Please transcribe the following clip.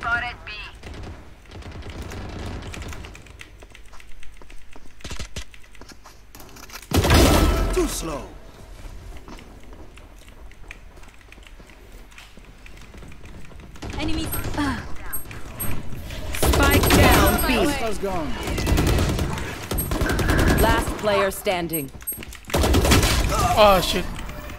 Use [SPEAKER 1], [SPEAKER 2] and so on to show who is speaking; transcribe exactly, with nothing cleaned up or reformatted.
[SPEAKER 1] Spotted B.
[SPEAKER 2] Too slow.
[SPEAKER 3] Enemy. Ah. Spike down. B.
[SPEAKER 2] Alpha's gone.
[SPEAKER 3] Last player standing.
[SPEAKER 4] Oh shit.